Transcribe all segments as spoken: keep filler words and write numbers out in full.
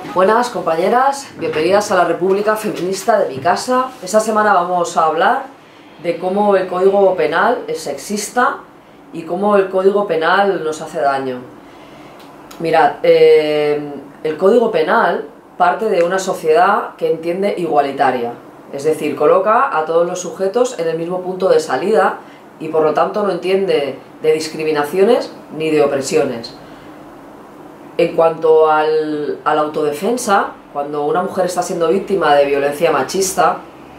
Buenas compañeras, bienvenidas a la República Feminista de mi casa. Esta semana vamos a hablar de cómo el Código Penal es sexista y cómo el Código Penal nos hace daño. Mirad, eh, el Código Penal parte de una sociedad que entiende igualitaria, es decir, coloca a todos los sujetos en el mismo punto de salida y por lo tanto no entiende de discriminaciones ni de opresiones. En cuanto al, a la autodefensa, cuando una mujer está siendo víctima de violencia machista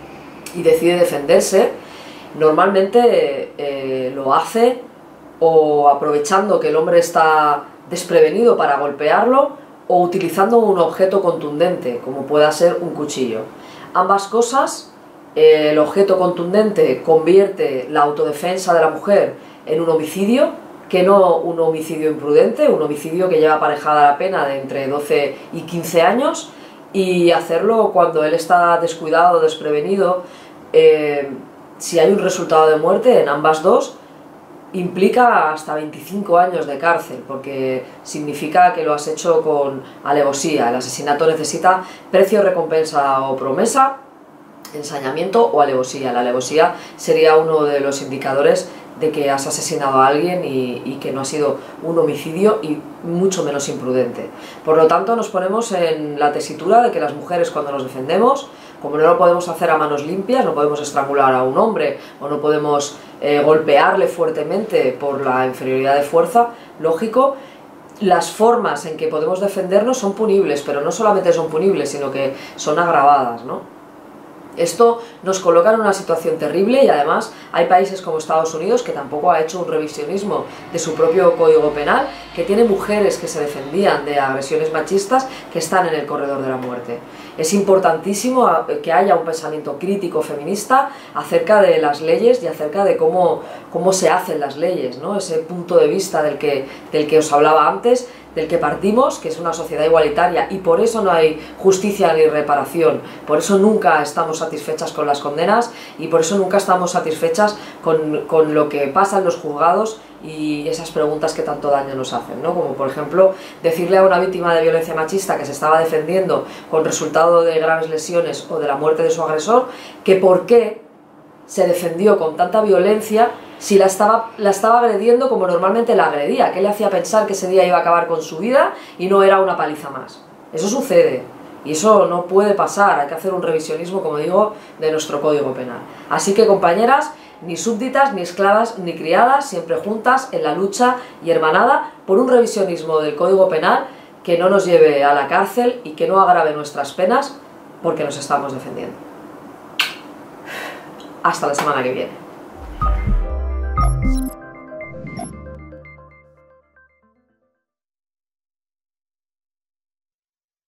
y decide defenderse, normalmente eh, lo hace o aprovechando que el hombre está desprevenido para golpearlo o utilizando un objeto contundente, como pueda ser un cuchillo. Ambas cosas, eh, el objeto contundente convierte la autodefensa de la mujer en un homicidio, que no un homicidio imprudente, un homicidio que lleva aparejada la pena de entre doce y quince años, y hacerlo cuando él está descuidado, desprevenido, eh, si hay un resultado de muerte en ambas dos, implica hasta veinticinco años de cárcel, porque significa que lo has hecho con alevosía. El asesinato necesita precio, recompensa o promesa, ensañamiento o alevosía. La alevosía sería uno de los indicadores de que has asesinado a alguien y, y que no ha sido un homicidio y mucho menos imprudente. Por lo tanto, nos ponemos en la tesitura de que las mujeres, cuando nos defendemos, como no lo podemos hacer a manos limpias, no podemos estrangular a un hombre o no podemos eh, golpearle fuertemente por la inferioridad de fuerza, lógico, las formas en que podemos defendernos son punibles, pero no solamente son punibles, sino que son agravadas, ¿no? Esto nos coloca en una situación terrible y además hay países como Estados Unidos, que tampoco ha hecho un revisionismo de su propio Código Penal, que tiene mujeres que se defendían de agresiones machistas que están en el corredor de la muerte. Es importantísimo que haya un pensamiento crítico feminista acerca de las leyes y acerca de cómo, cómo se hacen las leyes, ¿no? Ese punto de vista del que, del que os hablaba antes, del que partimos, que es una sociedad igualitaria, y por eso no hay justicia ni reparación, por eso nunca estamos satisfechas con las condenas y por eso nunca estamos satisfechas con, con lo que pasa en los juzgados y esas preguntas que tanto daño nos hacen, ¿no? Como por ejemplo decirle a una víctima de violencia machista que se estaba defendiendo con resultado de graves lesiones o de la muerte de su agresor, que por qué se defendió con tanta violencia si la estaba, la estaba agrediendo como normalmente la agredía. ¿Qué le hacía pensar que ese día iba a acabar con su vida y no era una paliza más? Eso sucede y eso no puede pasar. Hay que hacer un revisionismo, como digo, de nuestro Código Penal. Así que, compañeras, ni súbditas, ni esclavas, ni criadas, siempre juntas en la lucha y hermanada por un revisionismo del Código Penal que no nos lleve a la cárcel y que no agrave nuestras penas porque nos estamos defendiendo. Hasta la semana que viene.